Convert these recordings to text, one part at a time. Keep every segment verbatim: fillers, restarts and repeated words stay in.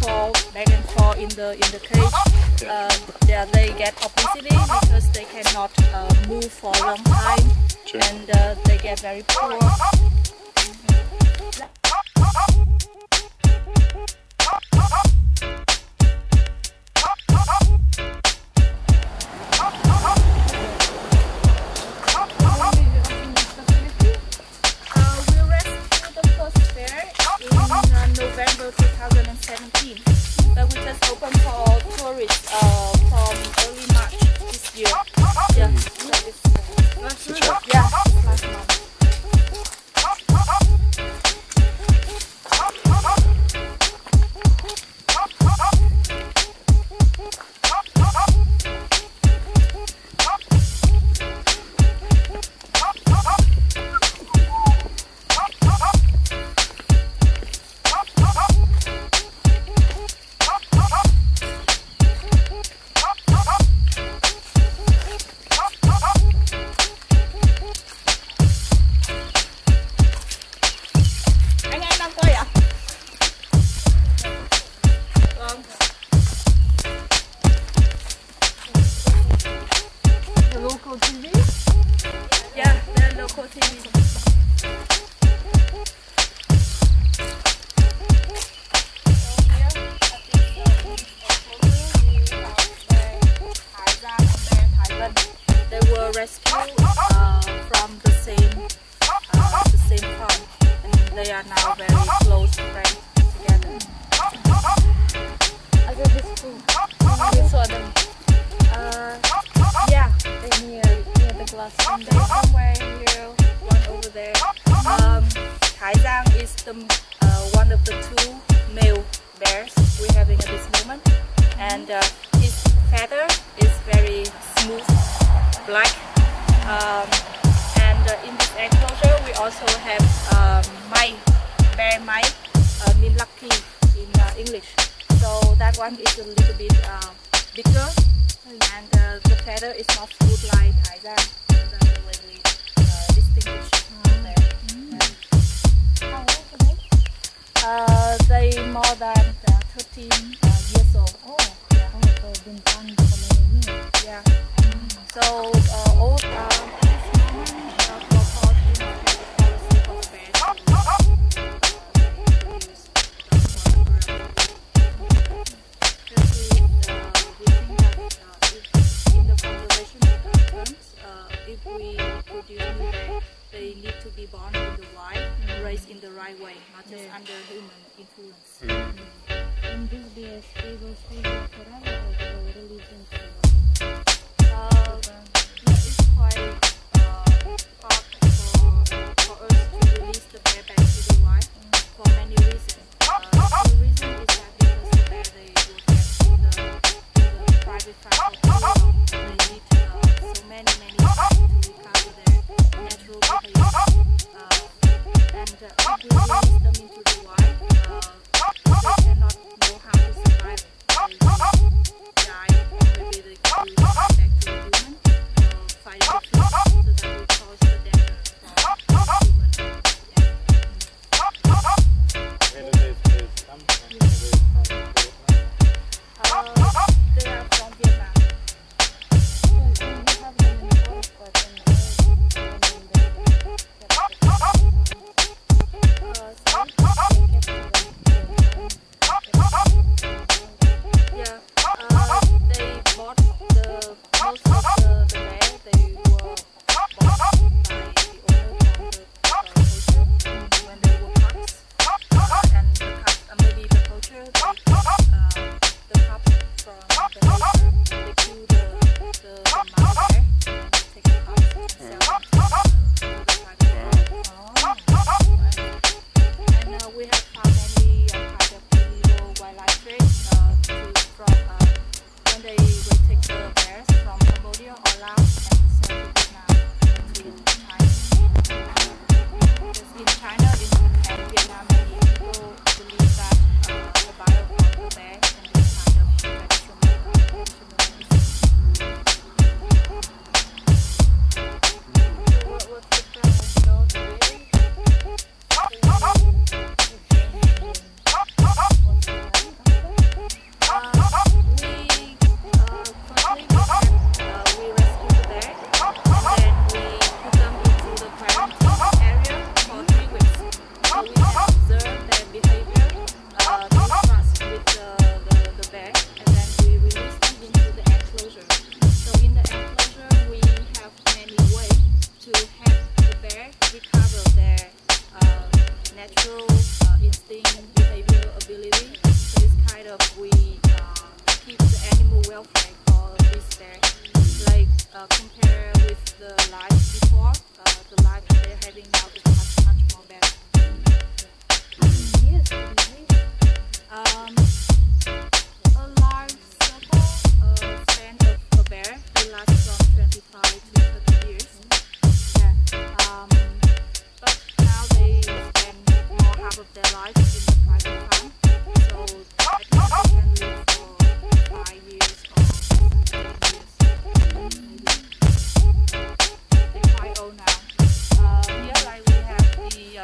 fall back and forth in the in the cage. Uh, yeah, they get obesity because they cannot uh, move for a long time, sure. and uh, they get very poor. November two thousand seventeen, but we just opened for tourists uh, from early March this year. Yeah, so it's last month. Yeah, it's last month. Rescued uh, from the same uh, the same farm, and they are now very close friends together. I got this too. You saw them? Uh, yeah, they're near near the glass. And there's somewhere here, one over there. Um, Taizang is the uh, one of the two male bears we're having at this moment, and uh, his feather is very smooth, black. Um, and uh, in this enclosure we also have um, mai, bear mai, uh, mean lucky in uh, English. So that one is a little bit uh, bigger, and uh, the feather is not smooth like Taizang. So that's the way we uh, distinguish mm. there. Mm. Yeah. How old are they? Uh, they more than uh, thirteen uh, years old. Oh, yeah. Oh, so they've been done for many years. Yeah. So, uh, all uh, if we produce new bears, they need to be born in the wild and raised in the right way, not just yeah. under human influence. Mm-hmm. And these bears, they will stay here forever, or they will release them for Uh, yeah, it's quite uh, hard for, for us to release the bear back to the wild mm. for many reasons. Uh, the reason is that because the bear they will get in the, in the private farm for too long, they need uh, so many many times to recover their natural behavior. Uh, and uh, if we release them into the wild, uh, they cannot know how to survive. They die, or maybe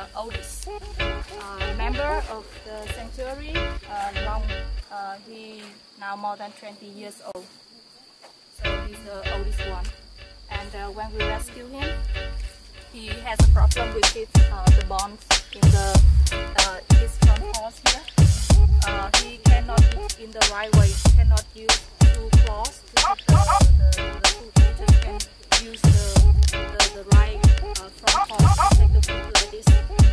oldest uh, member of the sanctuary. Uh, long, uh, he now more than twenty years old. So he's the oldest one. And uh, when we rescue him, he has a problem with his, uh, the bones in the uh, his front paws here. Uh, he cannot eat in the right way. He cannot use two claws to eat the, the, the food. He just can use the the, the right uh, front paws to take the food like this.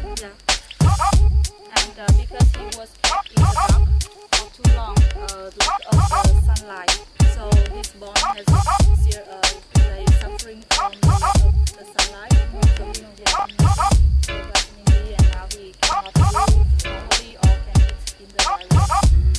Yeah. And uh, because he was kept in the dark for too long, uh, lack of the sunlight, so his bone has uh, like suffering from the, the sunlight. So he don't get any vitamin D, and now he cannot move normally or can eat in the right way.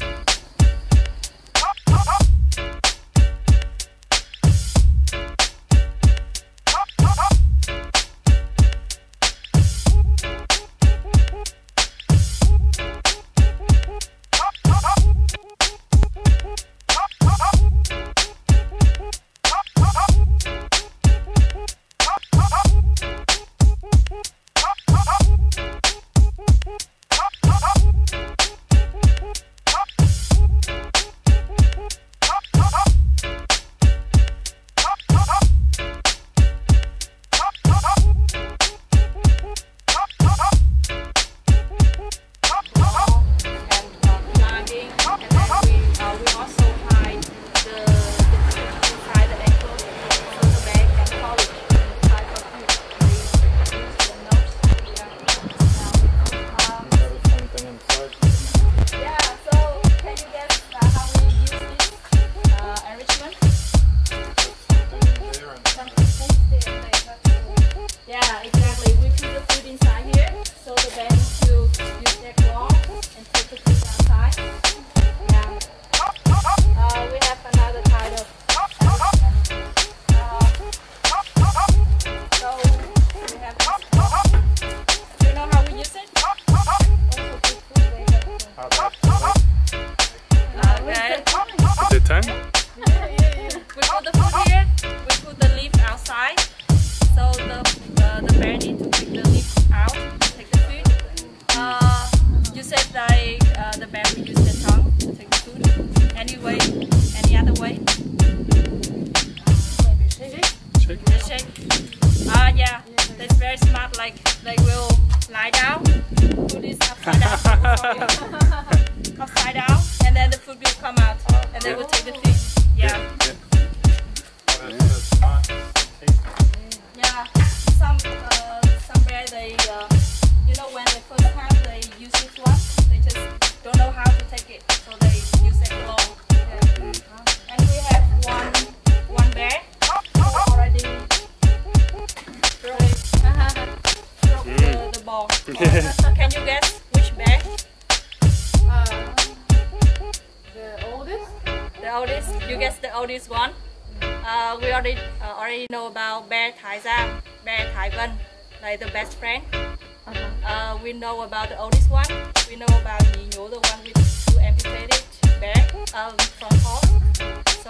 Can you guess which bear? Uh, the oldest. The oldest. You guess the oldest one. Uh, we already uh, already know about bear Thái Giang, bear Thái Vân, like the best friend. Uh-huh. uh, we know about the oldest one. We know about Nhí Nhố, the one with two amputated bear um, front paws. So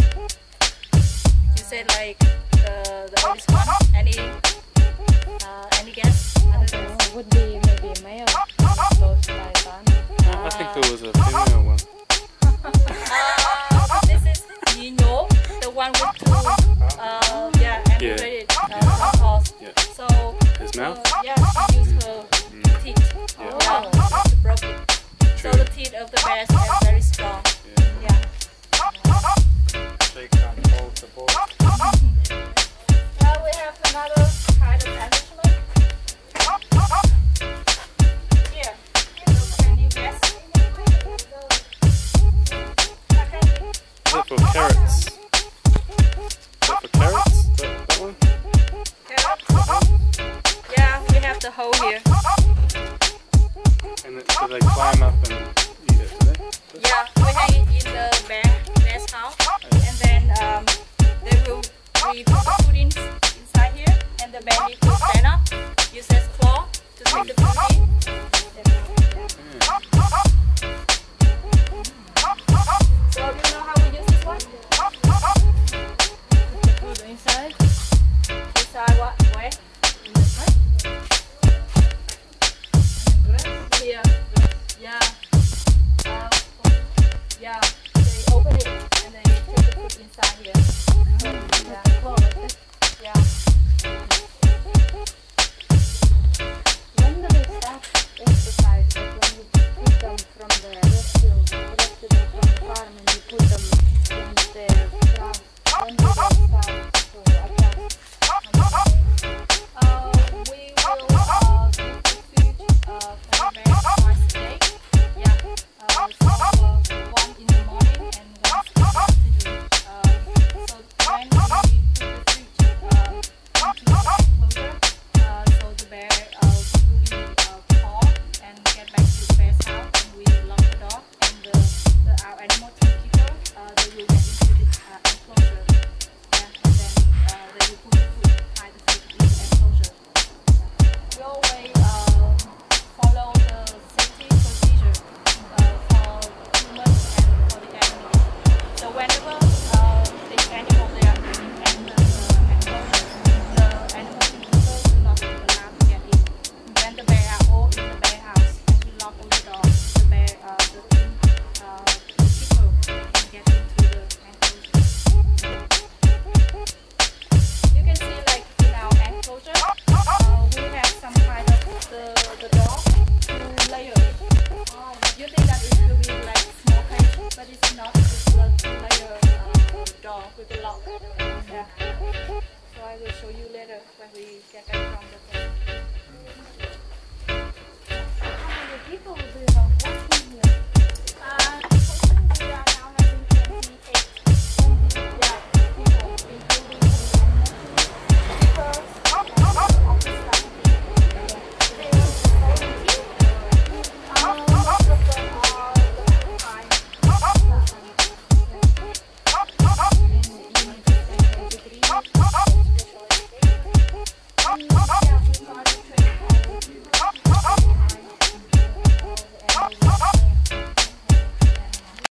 you said like the the oldest one. Any uh, any guess? It would be maybe a male. Those Titan. Uh, I think there was a female one. uh, this is Nhí Nhố, the one with two uh, yeah, amputated yeah. uh, front paws. Yeah. So his mouth? Uh, yeah, she used her mm. teeth. Yeah. Yeah, oh. to broke it. True. So the teeth of the bears are very strong. Yeah. yeah. They can hold the ball. Now we have another kind of attachment. Here. Can you guess? Is that for carrots? Is that for carrots? That, that one? Carrots? Yeah, we have the hole here. And it, do they climb up and eat it, do they? Yeah, we hang it in the bear, bear's house. And then um, they will, we put the food in, inside here. And the bear needs to stand up, use his claw to take the food in. So do you know how we use this one? Put the food inside. Inside what? Where? later when we get back from the thing. How many people do you have working